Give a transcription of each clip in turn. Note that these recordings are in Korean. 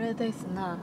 れですな。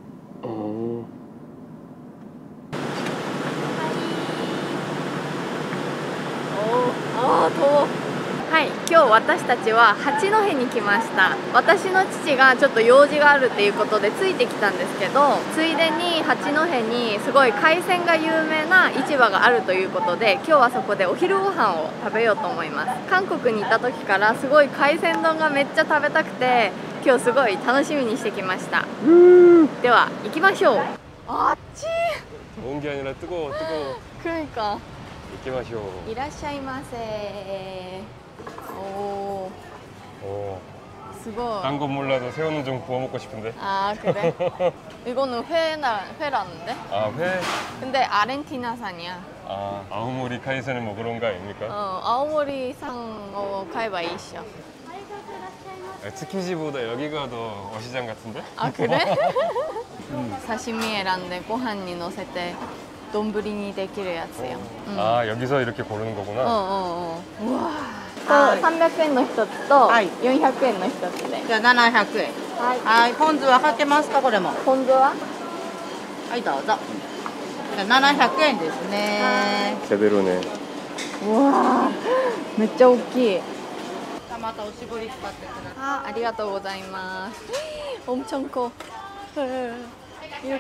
はい、今日私たちは八戸に来ました。私の父がちょっと用事があるっていうことでついてきたんですけど、ついでに八戸にすごい海鮮が有名な市場があるということで、今日はそこでお昼ご飯を食べようと思います。韓国にいた時からすごい海鮮丼がめっちゃ食べたくて、今日すごい楽しみにしてきました。では行きましょう。あっち 온게 아니라 뜨거워 뜨거워. 그러니까. 이기마쇼. いらっしゃいませ。오. 오. 수고. 딴 건 몰라도 새우는 좀 구워 먹고 싶은데. 아 그래? 이거는 회라는데? 아 회? 근데 아르헨티나산이야. 아 아오모리 카이센을 먹으러 온 거 아닙니까? 아오모리산 가이바 이시요. tsukiji 보다 여기가 더 어시장 같은데? 아 그래? 사시미 選んでご飯にのせて丼にできるやつよ。 아 여기서 이렇게 고르는 거구나. 우와. 300円の一つと400円の一つで。じゃあ700円。はい。ポン酢はかけますかこれも？ポン酢は？はいどうぞ。じゃあ700円ですね。 제대로네. 우와. めっちゃ大きい。またおしぼり使ってください。ありがとうございます。엄청 커. 이렇게.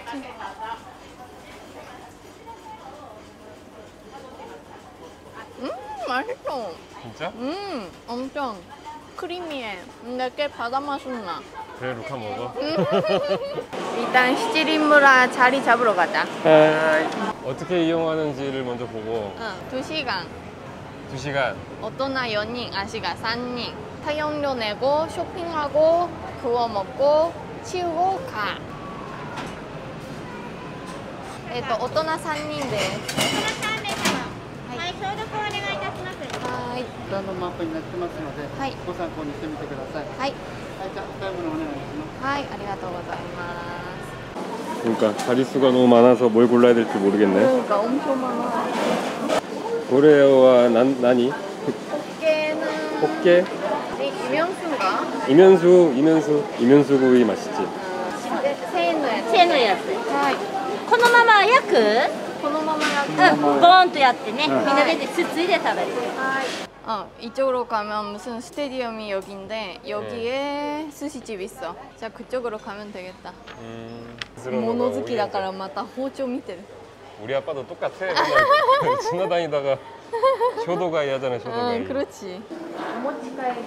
맛있어. 진짜? 엄청 크리미해. 근데 꽤 바다 맛은 나. 그래 루카 먹어. 일단 시치린무라 자리 잡으러 가자. 어떻게 이용하는지를 먼저 보고. 2시간. 2시간. 어떤 4인, 아시가 3인. 사용료 내고 쇼핑하고 구워 먹고 치우고 가. 大人3人です。はい、消毒お願いいたします。はい。こちらのマップになってますので、はい、ご参考にしてみてください。はい。はい、じゃあお買い物お願いします。はい、ありがとうございます。 그러니까 자릿수가 너무 많아서 뭘 골라야 될지 모르겠네. 그러니까 엄청 많아. 고래와 나니? 호깨는 호깨? 이면수인가? 이면수 구이 맛있지? 1000円のやつ。はい。 このまま焼く？ このまま焼く。 ボーンとやってね、みんなでつついで食べる。 はい。 이쪽으로 가면 무슨 스테디움이 여기인데 여기에 스시집 있어. 자 그쪽으로 가면 되겠다. 모노즈키다から また包丁見てる. 우리 아빠도 똑같아. 지나다니다가 쇼도가이 하잖아. 쇼도가이. 그렇지. 오모치카에리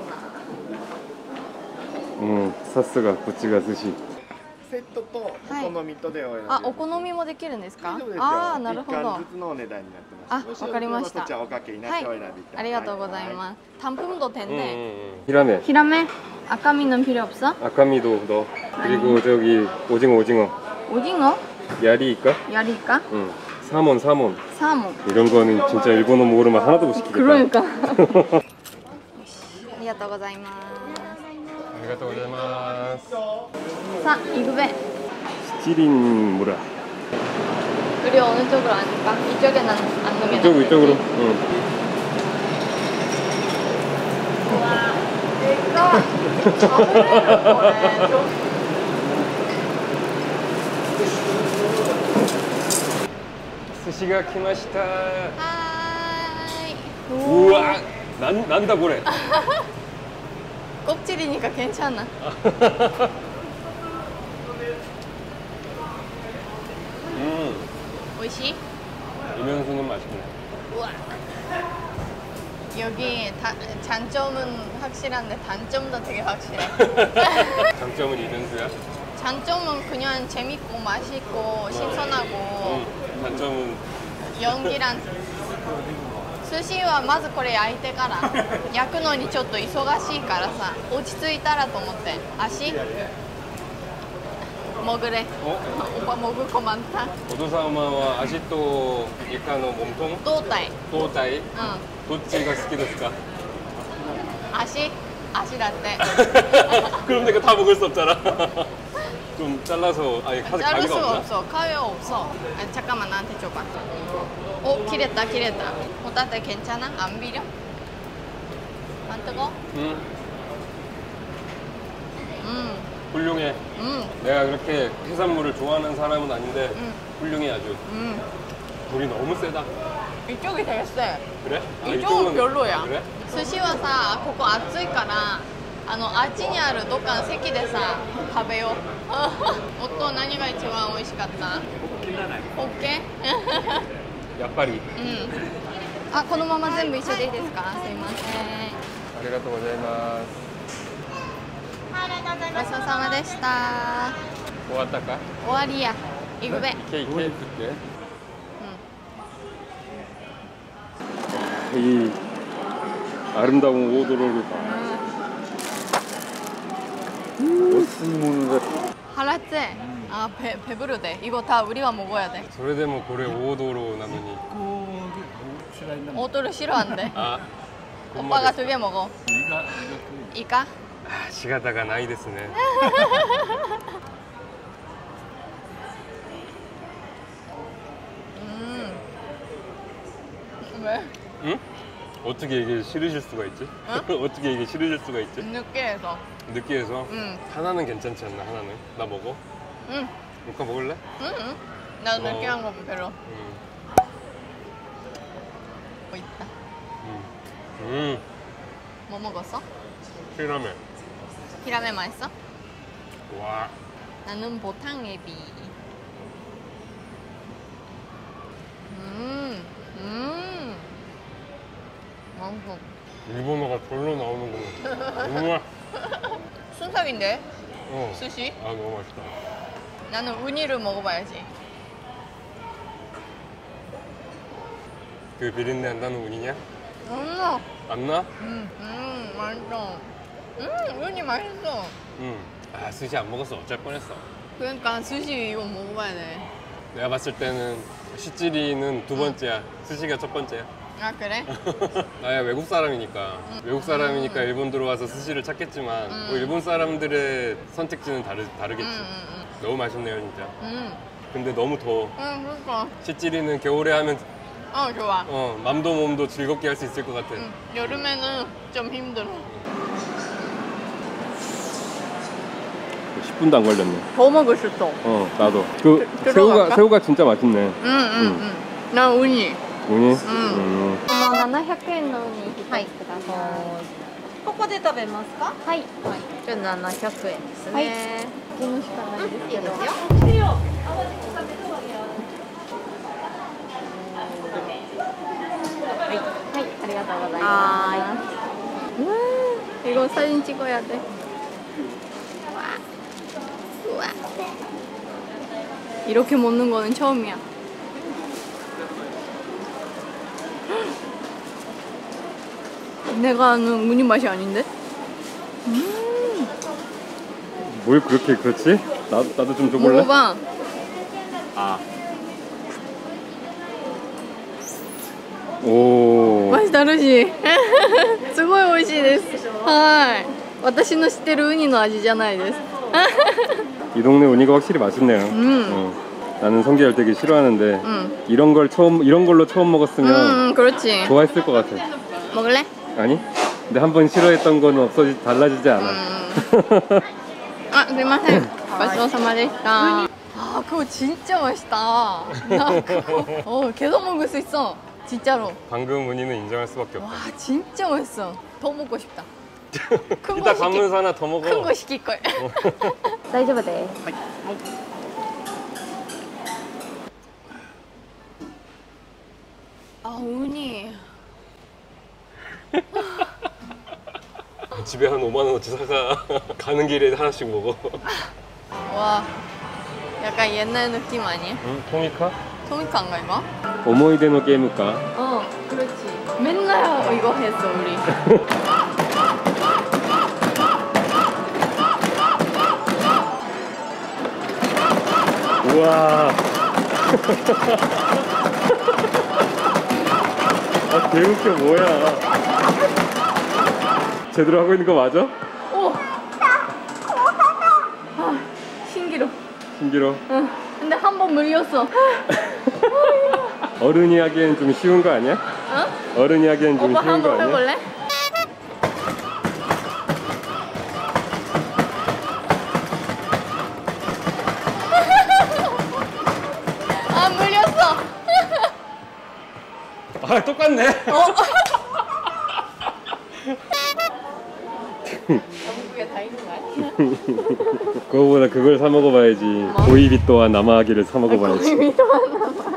코너. さすがこっちが寿司. セットとお好みとでお選び。 あ、お好みもできるんですか？ ああ、なるほど。 1貫ずつのお値段になってます。 あ、わかりました。 こちらおかけになってお選びください。 ありがとうございます。단품도 된대. 히라메. 히라메? 아까미는 필요 없어? 아까미도 넣어. 그리고 저기 오징어. 오징어? 야리일까? 야리일까? 응. 사몬. 사몬. 이런 거는 진짜 일본어 모르면 하나도 못 시키겠다. 그러니까. ありがとうございます。 아리가또 고자이마스. 자, 이구베. 시치린무라. 우리 어느 쪽으로 앉을까? 이쪽에는 안 놓으면 이쪽으로. 응. 와, 내가 스시가 키마시타. 하이. 우와, 난다 고래. 껍질이니까 괜찮아. 오이시? 이면수는 맛있네. 우와. 여기 장점은 확실한데 단점도 되게 확실해. 장점은 이면수야? 장점은 그냥 재밌고 맛있고 신선하고. 단점은 연기랑 스시와 まずこれ焼いてから焼くのにちょっと忙しいからさ落ち着いたらと思って足먹으래. 오빠 먹을 거 많다. 오도사마와 아직도 이카노 몸통? 또따이. 또따이? 응. 도찌가 스키데스까? 아시라떼. 그럼 내가 다 먹을 수 없잖아. 좀 잘라서 아니 자를 가위가 수가 없나? 없어. 가위가 없어. 아니, 잠깐만 나한테 줘봐. 오, 기랬다. 호따테 괜찮아? 안 비려? 안 뜨거? 응. 훌륭해. 내가 그렇게 해산물을 좋아하는 사람은 아닌데 훌륭해 아주. 불이 너무 세다. 이쪽이 되게 세. 그래? 아, 이쪽은 별로야. 그래? 寿司はさ、ここ暑いからあっちにあるどっかの席でさ食べよう。夫何が一番美味しかった？ホッケ？ やっぱり。 あ、このまま全部一緒でいいですか？すいません。 ありがとうございます。 ごちそうさまでした。 終わったか？ 終わりや。行くべ。 行け行けって。이 아름다운 오도로를 봐. 멋진 문을 하라째. 아, 배부르대. 이거 다 우리가 먹어야 돼. それでもこれ大道路なのに 오도로 싫어한대. 아, 오빠가 2개 먹어. 이까? 아, 仕方がないですね. 왜? 응? 어떻게 이게 싫으실 수가 있지? 어떻게 이게 싫으실 수가 있지? 느끼해서. 느끼해서? 응. 하나는 괜찮지 않나, 하나는? 나 먹어? 응. 루카 먹을래? 응. 나 느끼한 거 별로. 응. 뭐 있다. 뭐 먹었어? 피라메. 히라메 맛있어? 와. 나는 보탕에비. 맛있어. 일본어가 별로 나오는구나. 우와. 순삭인데? 어. 스시? 아, 너무 맛있다. 나는 우니를 먹어봐야지. 그 비린내 안 나는 운이냐? 엄마. 안 나? 맛있어. 우니 맛있어. 아, 스시 안 먹었어. 어쩔 뻔했어. 그러니까 스시 이거 먹어봐야 돼. 내가 봤을 때는 시찌리는 두 번째야. 스시가 첫 번째야. 아, 그래? 나야 외국 사람이니까. 외국 사람이니까 일본 들어와서 스시를 찾겠지만 뭐 일본 사람들의 선택지는 다르겠지. 너무 맛있네요, 진짜. 근데 너무 더워. 그러니까. 시찌리는 겨울에 하면 좋아. 맘도 몸도 즐겁게 할 수 있을 것 같아. 여름에는 좀 힘들어. 10분도 안 걸렸네. 더 먹을 수 있어. 나도. 그 들어갈까? 새우가 진짜 맛있네. 난 우니. 우니? 700円のウニ1つください。 ここで食べますか？ はい。じゃあ700円ですね。はい。このしかないですけど。はい、ありがとうございます。이거 사진 찍어야 돼. 우와. 이렇게 먹는 거는 처음이야. 내가 아는 우니 맛이 아닌데? 뭘 그렇게 그렇지? 나도 좀 줘볼래? 먹어봐. 아. 오. 맛이 다르지? すごい美味しいです。はい。私の知ってるウニの味じゃないです。 이 동네 우니가 확실히 맛있네요. 나는 성게열대기 싫어하는데 이런 걸로 처음 먹었으면 그렇지. 좋아했을 것 같아. 먹을래? 아니? 근데 한 번 싫어했던 거는 달라지지 않아. 아, すみません。ごちそうさまでした。아, 그거 진짜 맛있다. 나 그거 계속 먹을 수 있어. 진짜로. 방금 우니는 인정할 수밖에 없다. 와, 진짜 맛있어. 더 먹고 싶다. 이따 가면서 하나 더 먹어. 큰 거 시킬 걸. 大丈夫です。 아, 우니. 집에 한 5만 원어치 사가. 가는 길에 하나씩 먹어. 와, 약간 옛날 느낌 아니야? 토미카? 토미카인가 이거? 오모이데노 게임일까? 그렇지. 맨날 이거 했어 우리. 우와. 아, 개웃겨. 뭐야. 제대로 하고 있는 거 맞아? 오. 아, 신기로. 신기로. 응. 근데 한 번 물렸어. 어른이 하기엔 좀 쉬운 거 아니야? 어른이 하기엔 좀 오빠 쉬운 거 한번 아니야? 해볼래? 아 똑같네. 영국에 다 있는 거 아니야? 그거보다 그걸 사 먹어봐야지. 고이비 또한 남아하기를 사 먹어봐야지. 고이비 또한 남아.